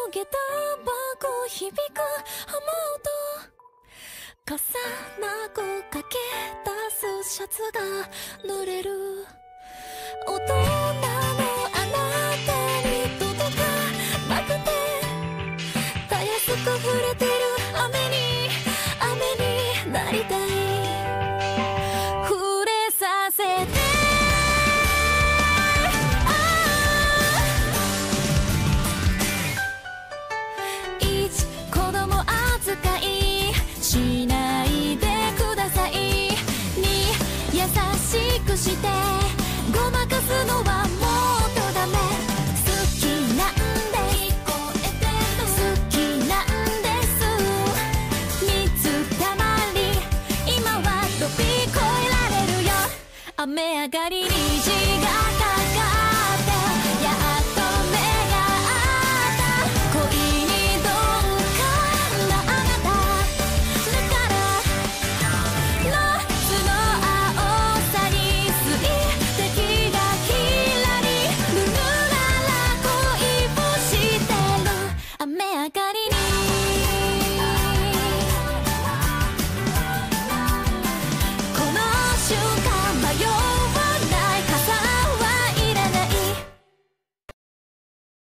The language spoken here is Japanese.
下駄箱響く雨音重なくかけ出すシャツが濡れる大人のあなたに届かなくてたやすく触れてる雨になりたい触れさせて子供扱いしないでくださいに優しくして